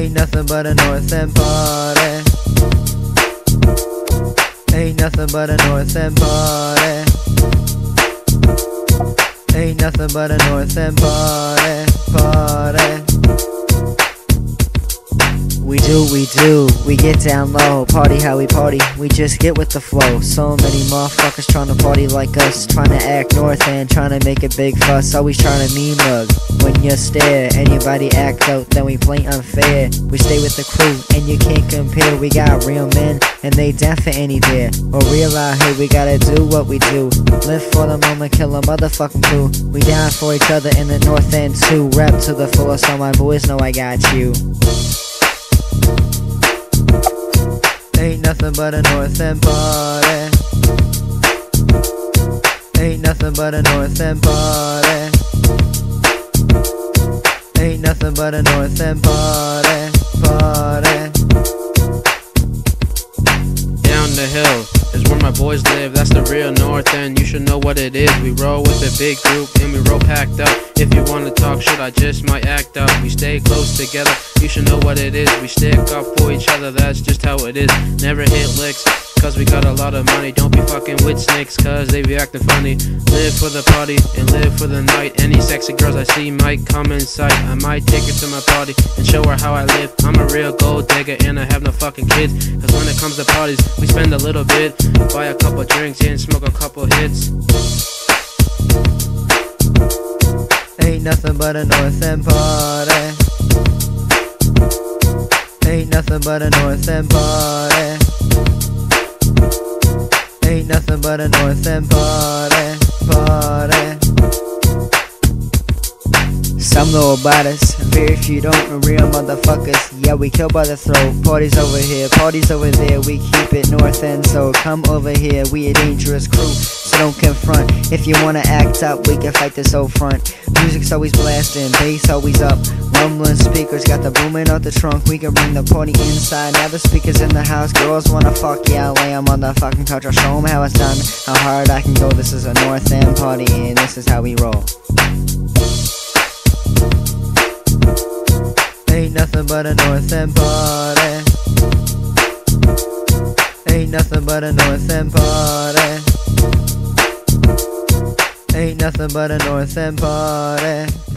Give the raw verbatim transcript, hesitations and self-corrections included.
Ain't nothing but a Northend party. Ain't nothing but a Northend party. Ain't nothing but a Northend party, party. We do, we do, we get down low, party how we party, we just get with the flow. So many motherfuckers trying to party like us, trying to act Northend, trying to make a big fuss, always trying to mean mug. When you stare, anybody act out, then we play unfair. We stay with the crew, and you can't compare. We got real men, and they down for any dare. Or real out here, we gotta do what we do. Live for the moment, kill a motherfucking crew. We down for each other in the Northend too. Rap to the fullest, so my boys know I got you. Ain't nothing but a Northend party. Ain't nothing but a Northend party. Ain't nothing but a Northend party, party. Down the hill is where my boys live, that's the real Northend, you should know what it is. We roll with a big group and we roll packed up. If you wanna talk shit, I just might act up. We stay close together, you should know what it is. We stick up for each other, that's just how it is. Never hit licks, cause we got a lot of money. Don't be fucking with snakes, cause they be acting funny. Live for the party and live for the night. Any sexy girls I see might come in sight. I might take her to my party and show her how I live. I'm a real gold digger and I have no fucking kids. Cause when it comes to parties, we spend a little bit, buy a couple drinks and smoke a couple hits. Ain't nothing but a Northend party. Ain't nothing but a Northend party. Ain't nothing but a Northend party, party. Some know about us, very few don't, no real motherfuckers. Yeah, we kill by the throat. Parties over here, parties over there, we keep it Northend. So come over here, we a dangerous crew, so don't confront. If you wanna act up, we can fight this old front. Music's always blasting, bass always up. Rumbling speakers, got the booming out the trunk. We can bring the party inside, now the speakers in the house. Girls wanna fuck, yeah, I'll lay 'em on the fucking couch. I'll show 'em how it's done, how hard I can go. This is a Northend party and this is how we roll. Ain't nothing but a Northend party. Ain't nothing but a Northend party. Ain't nothing but a Northend party.